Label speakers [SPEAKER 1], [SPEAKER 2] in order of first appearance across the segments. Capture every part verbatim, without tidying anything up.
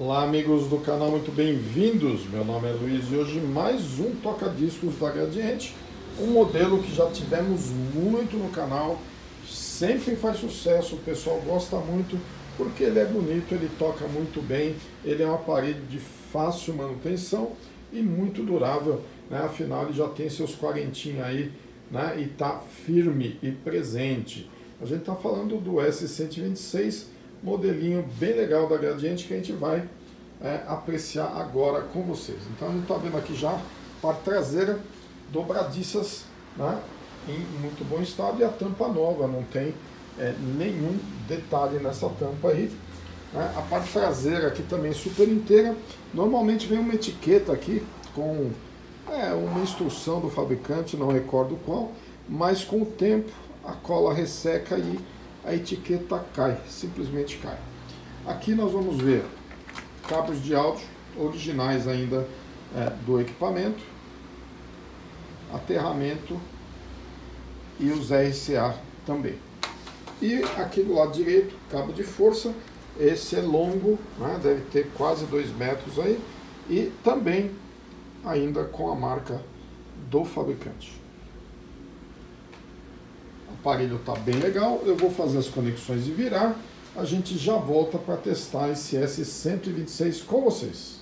[SPEAKER 1] Olá amigos do canal, muito bem-vindos. Meu nome é Luiz e hoje mais um toca-discos da Gradiente, um modelo que já tivemos muito no canal, sempre faz sucesso, o pessoal gosta muito porque ele é bonito, ele toca muito bem, ele é um aparelho de fácil manutenção e muito durável, né? Afinal ele já tem seus quarentinha aí, né? E está firme e presente. A gente está falando do S cento e vinte e seis, modelinho bem legal da Gradiente que a gente vai é, apreciar agora com vocês. Então a gente está vendo aqui já parte traseira, dobradiças, né, em muito bom estado, e a tampa nova, não tem é, nenhum detalhe nessa tampa aí. Né? A parte traseira aqui também super inteira. Normalmente vem uma etiqueta aqui com é, uma instrução do fabricante, não recordo qual, mas com o tempo a cola resseca e a etiqueta cai, simplesmente cai. Aqui nós vamos ver cabos de áudio originais ainda é, do equipamento, aterramento e os R C A também. E aqui do lado direito, cabo de força, esse é longo, né, deve ter quase dois metros aí, e também ainda com a marca do fabricante. O aparelho está bem legal, eu vou fazer as conexões e virar, a gente já volta para testar esse S cento e vinte e seis com vocês.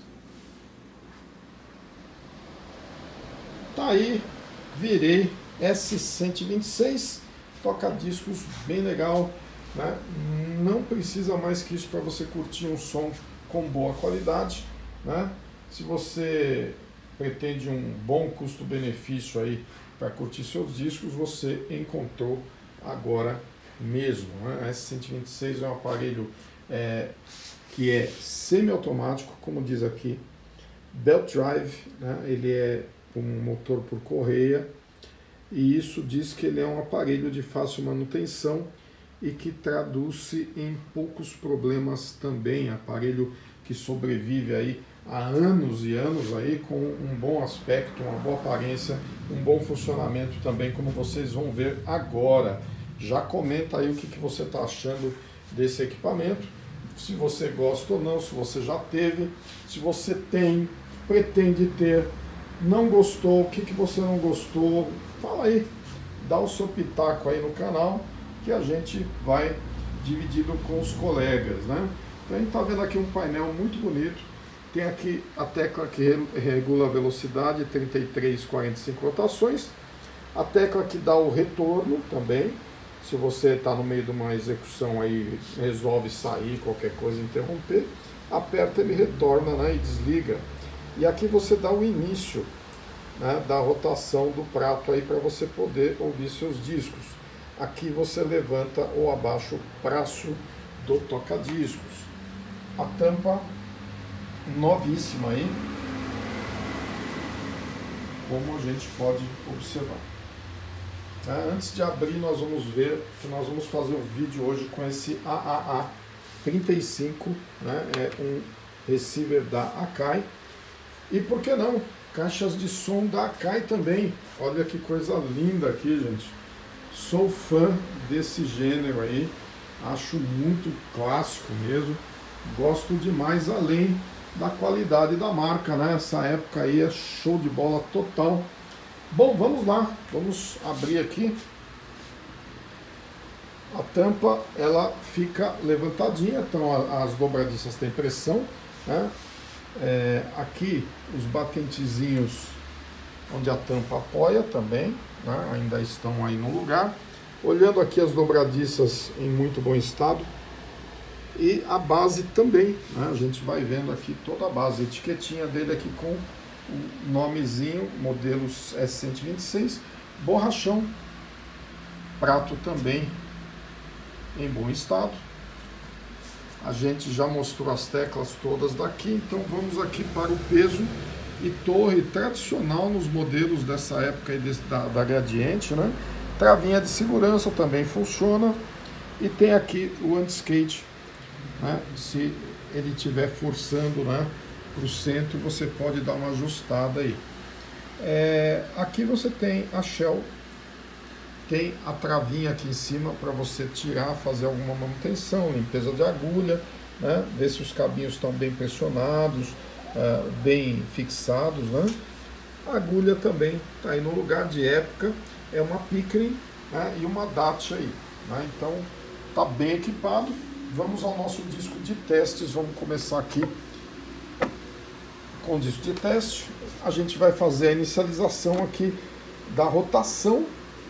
[SPEAKER 1] Tá aí, virei S cento e vinte e seis, toca-discos bem legal, né? Não precisa mais que isso para você curtir um som com boa qualidade, né? Se você pretende um bom custo-benefício aí para curtir seus discos, você encontrou agora mesmo. Né? S cento e vinte e seis é um aparelho é, que é semiautomático, como diz aqui, belt drive, né? Ele é um motor por correia, e isso diz que ele é um aparelho de fácil manutenção e que traduz-se em poucos problemas também, aparelho que sobrevive aí há anos e anos aí com um bom aspecto, uma boa aparência, um bom funcionamento também, como vocês vão ver agora. Já comenta aí o que, que você está achando desse equipamento, se você gosta ou não, se você já teve, se você tem, pretende ter, não gostou, o que, que você não gostou, fala aí, dá o seu pitaco aí no canal, que a gente vai dividindo com os colegas, né? Então a gente está vendo aqui um painel muito bonito. Tem aqui a tecla que regula a velocidade, trinta e três, quarenta e cinco rotações. A tecla que dá o retorno também. Se você está no meio de uma execução aí, resolve sair, qualquer coisa, interromper, aperta, ele retorna, né, e desliga. E aqui você dá o início, né, da rotação do prato aí para você poder ouvir seus discos. Aqui você levanta ou abaixa o braço do toca-discos. A tampa novíssima aí, como a gente pode observar. É, antes de abrir, nós vamos ver que nós vamos fazer um vídeo hoje com esse A A A trinta e cinco, né? É um receiver da Akai. E por que não? Caixas de som da Akai também. Olha que coisa linda aqui, gente. Sou fã desse gênero aí, acho muito clássico mesmo. Gosto demais, além da qualidade da marca, né? Essa época aí é show de bola total. Bom, vamos lá, vamos abrir aqui. A tampa, ela fica levantadinha, então as dobradiças têm pressão, né? É, aqui os batentezinhos onde a tampa apoia também, né? Ainda estão aí no lugar. Olhando aqui as dobradiças em muito bom estado. E a base também, né? A gente vai vendo aqui toda a base, a etiquetinha dele aqui com o nomezinho, modelos S cento e vinte e seis, borrachão, prato também em bom estado. A gente já mostrou as teclas todas daqui, então vamos aqui para o peso e torre tradicional nos modelos dessa época aí desse, da, da Gradiente, né? Travinha de segurança também funciona, e tem aqui o anti-skate. Né? Se ele estiver forçando, né, para o centro, você pode dar uma ajustada aí. É, aqui você tem a shell, tem a travinha aqui em cima para você tirar, fazer alguma manutenção, limpeza de agulha, né? Ver se os cabinhos estão bem pressionados, uh, bem fixados, né? A agulha também está aí no lugar de época, é uma Pickering, né? E uma Dacia aí, né? Então está bem equipado. Vamos ao nosso disco de testes, vamos começar aqui com o disco de teste. A gente vai fazer a inicialização aqui da rotação.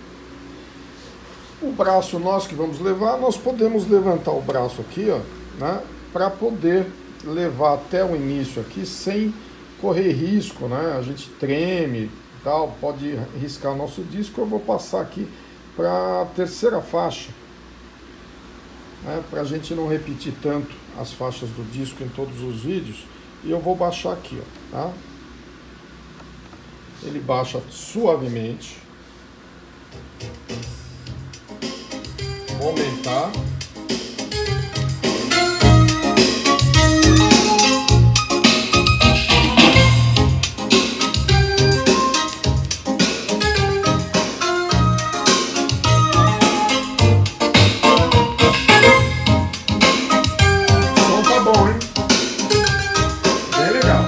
[SPEAKER 1] O braço nós que vamos levar, nós podemos levantar o braço aqui, ó, né, para poder levar até o início aqui sem correr risco, né? A gente treme, tal, pode riscar o nosso disco. Eu vou passar aqui para a terceira faixa, né, para a gente não repetir tanto as faixas do disco em todos os vídeos. E eu vou baixar aqui, ó, tá? Ele baixa suavemente. Vou aumentar. Então tá bom, hein? Bem legal.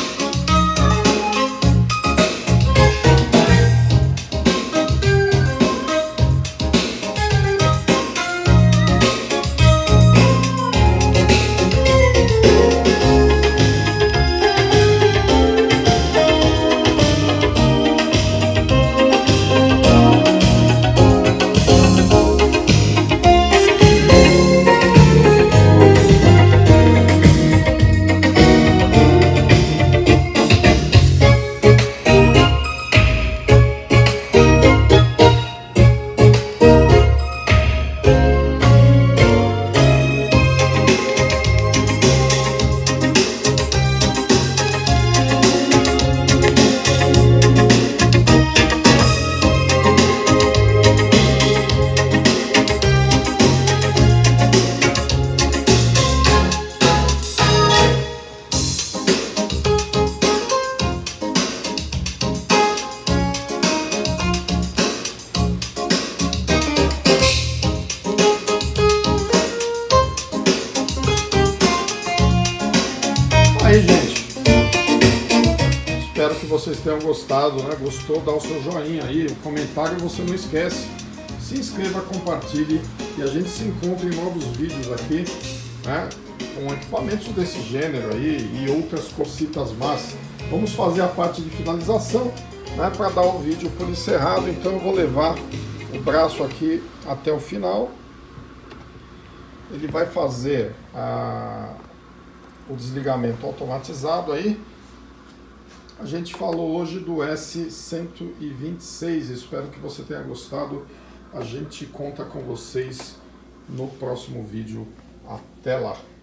[SPEAKER 1] Aí, gente, espero que vocês tenham gostado, né? Gostou? Dá o seu joinha aí, o comentário você não esquece, se inscreva, compartilhe e a gente se encontra em novos vídeos aqui, né? Com equipamentos desse gênero aí e outras cositas más. Vamos fazer a parte de finalização, né? Para dar o vídeo por encerrado. Então eu vou levar o braço aqui até o final. Ele vai fazer a o desligamento automatizado aí. A gente falou hoje do S cento e vinte e seis, espero que você tenha gostado. A gente conta com vocês no próximo vídeo. Até lá!